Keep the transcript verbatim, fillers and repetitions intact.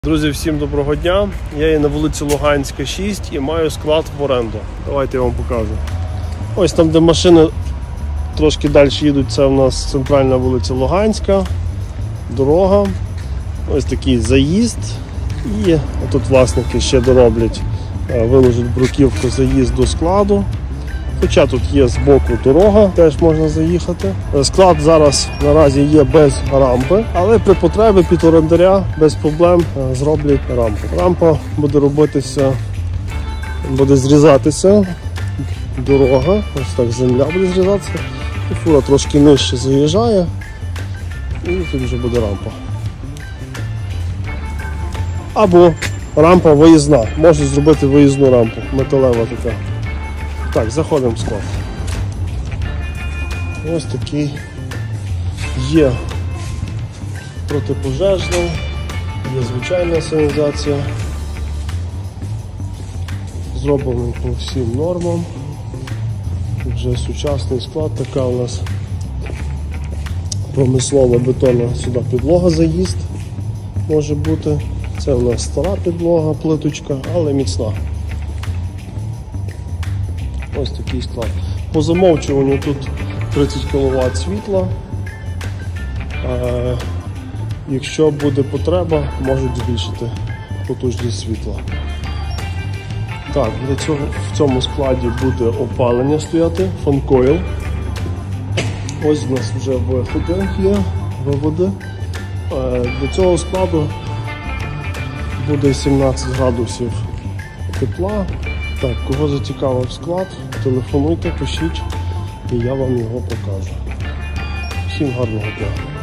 Друзі, всім доброго дня! Я є на вулиці Луганська, шість і маю склад в оренду. Давайте я вам покажу. Ось там, де машини трошки далі їдуть, це у нас центральна вулиця Луганська, дорога. Ось такий заїзд. І тут власники ще дороблять, виложать бруківку, заїзд до складу. Хоча тут є збоку дорога, теж можна заїхати. Склад зараз наразі є без рампи, але при потребі під орендаря без проблем зроблять рампу. Рампа буде робитися, буде зрізатися дорога, ось так земля буде зрізатися, і фура трошки нижче заїжджає, і тут вже буде рампа. Або рампа виїзна, можна зробити виїзну рампу, металева така. Так, заходимо в склад. Ось такий є протипожежна, є звичайна сигналізація. Зроблений по всім нормам. Вже сучасний склад, така у нас промислова бетонна сюди підлога заїзд може бути. Це у нас стара підлога, плиточка, але міцна. Ось такий склад. По замовчуванню тут тридцять кіловат світла. Е, якщо буде потреба, можуть збільшити потужність світла. Так, для цього в цьому складі буде опалення стояти, фанкойл. Ось у нас вже виходи є, виводи. Е, для цього складу буде сімнадцять градусів тепла. Так, кого зацікавив склад, телефонуйте, пишіть, і я вам його покажу. Всім гарного дня!